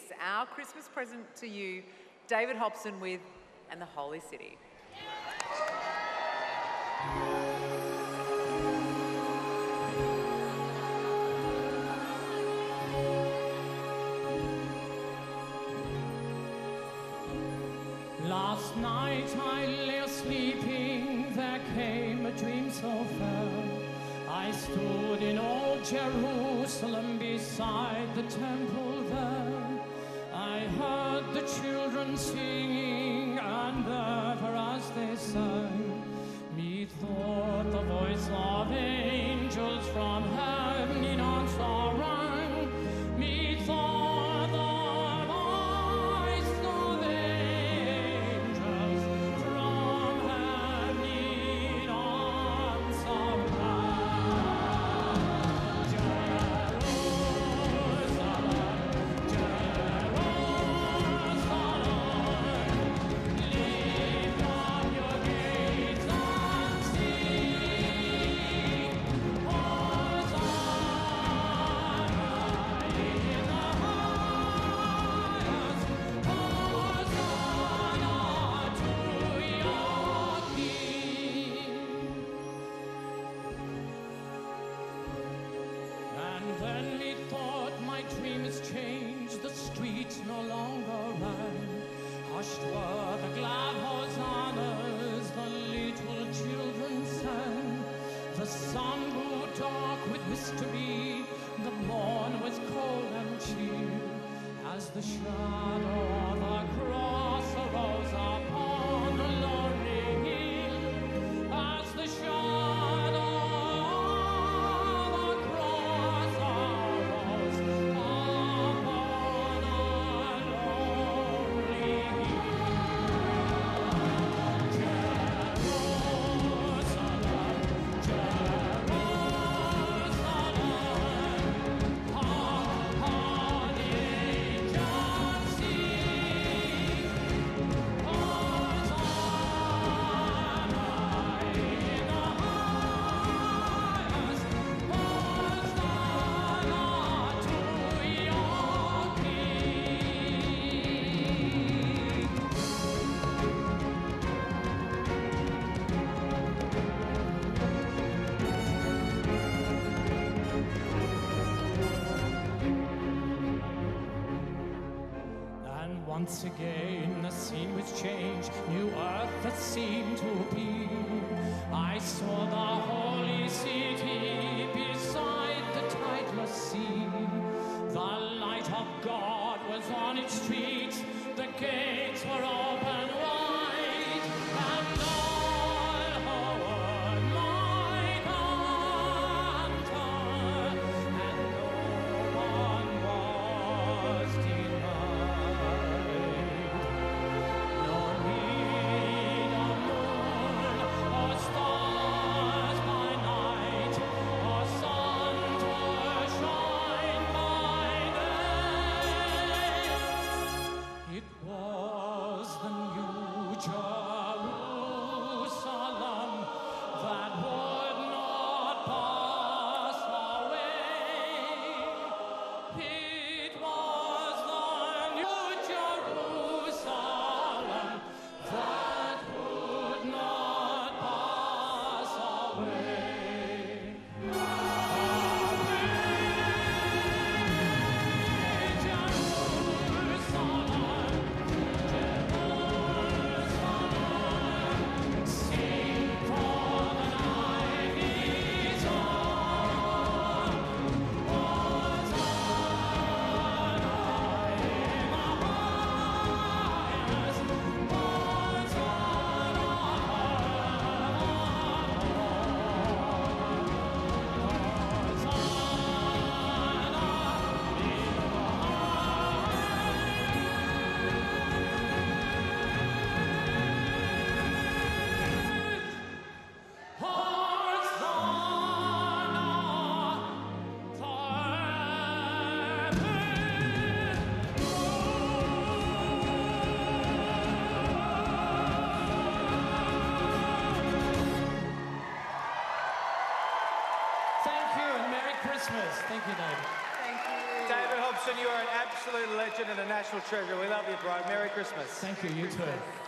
this, our Christmas present to you, David Hobson with And the Holy City. Last night I lay sleeping, there came a dream so fair. I stood in old Jerusalem beside the temple there. I heard the children singing, and ever as they sang, methought the voice of angels from heaven in answer rang. Methought the voice of angels from heaven in answer rang. Jerusalem, Jerusalem, lift up your gates and sing. Hosanna in the highest. Hosanna to your King. And then methought my dream is changed, the streets no longer rang. Hushed were the glad hosannas, the little children sang. The sun grew dark with mystery, the morn was cold and chill, as the shadow of the cross arose upon the lonely hill. As the shadow of the cross arose upon a lonely hill. Jerusalem, Jerusalem, hark the angels sing. Hosanna in the highest. Hosanna to your King. And once again the scene was changed, new earth that seemed to be. I saw the holy city beside the tideless sea. The light of God was on its streets, the gates were open wide, and all who would might enter, and no one was denied. No need of moon or stars by night, or sun to shine by day. It was the new Jerusalem that would not pass away. It was the new Jerusalem that would not pass away. Jerusalem, sing for the night is on. Hosanna in the highest. Thank you, and Merry Christmas. Thank you, David. Thank you. David Hobson. Hobson, you are an absolute legend and a national treasure. We love you, bro. Merry Christmas. Thank you, you too.